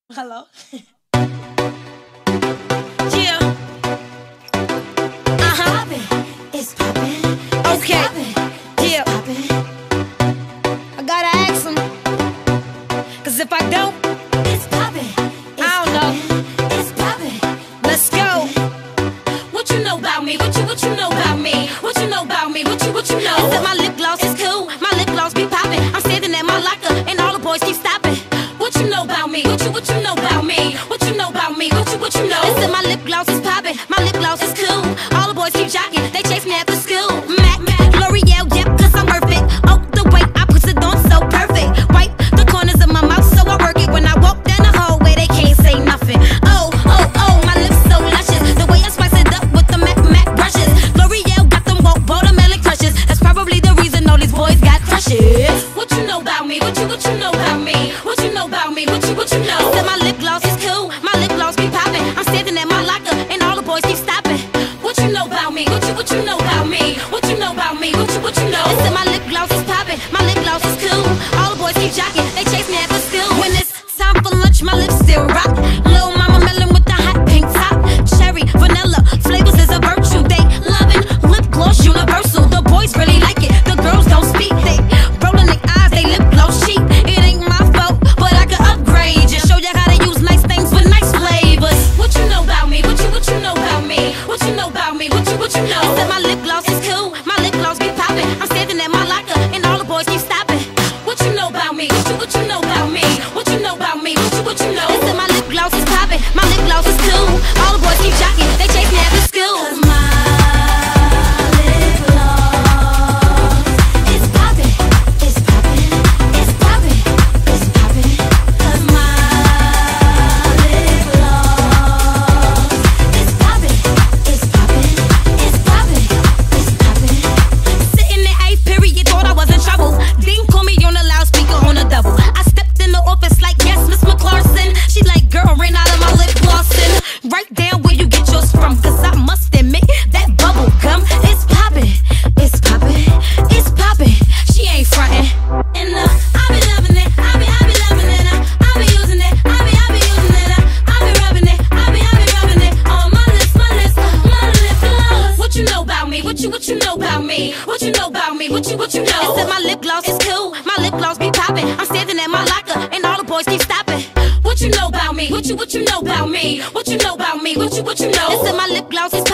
Hello. Yeah. It's poppin'. Okay. Yeah. I gotta ask him. Cause if I don't, It's poppin'. I don't know. It's poppin'. Let's go. What you know about me? What you know about me? What you know about me? What you know? I said my lip gloss is cool. My lip gloss be poppin'. I'm standing at my locker and all the boys keep stopping. What you know about me? What you know about me? What you know about me? What you know? I said my lip gloss is poppin'. My lip gloss is cool. All the boys keep jocking. They chase me after school. Mac, L'Oreal, yep, cause I'm worth it. Oh, the way I put it on so perfect. Wipe the corners of my mouth so I work it. When I walk down the hallway, they can't say nothing. Oh, my lips so luscious. The way I spice it up with the Mac brushes. L'Oreal got them woke watermelon crushes. That's probably the reason all these boys got crushes. What you know about me? What you know about me? What you know about me? What you know? I said my lip gloss is cool. My lip gloss be poppin'. I'm standing at my locker and all the boys keep stopping. What you know about me? What you know about me? What you know about me? What you know? I said my lip gloss is poppin'. My lip gloss is cool. All the boys keep jocking. They chase me after school. When it's time for lunch, my lips still rock. Lil' mama melon with the hot pink top. Cherry, vanilla, flavors is a virtue. They lovin' lip gloss universal. The boys really like it. The girls don't speak. They rollin' their eyes. They lip gloss cheap. It ain't my fault, but I can upgrade you. Show you how to use nice things with nice flavors. What you know about me? What you know about me? What you know about me? What you know? I said my lip gloss is cool. My lip gloss be poppin'. I'm standing at my locker and all the boys keep stopping. What you know about me? What you know about me? What you know about me? What you know? I said my lip gloss is poppin'. My lip gloss is cool. All the boys keep jocking. They chase me after school. 'Cause my lip gloss is poppin'. It's poppin'. It's poppin'. It's poppin'. 'Cause my lip gloss is poppin'. It's poppin'. It's poppin'. It's poppin'. Sitting in eighth period, thought I was in trouble. Dean called me on the loudspeaker on a double. I stepped in the office like, yes, Miss McClarson. She like, girl, ran out of my lip glossin'. Right down where you get yours from. Cause I must admit, that bubble gum is poppin'. It's poppin'. It's poppin'. She ain't frontin'. And I be loving it. I be loving it. I be using it. I be using it. I be rubbing it. I be rubbing it on my lips, my lip gloss. What you know about me? What you know about me? What you know about me? What you know? I said my lip gloss is cool. My lip gloss be poppin'. I'm standing at my locker and all the boys keep stopping. What you know about me? What you know about me? What you know about me? What you know? I said my lip gloss is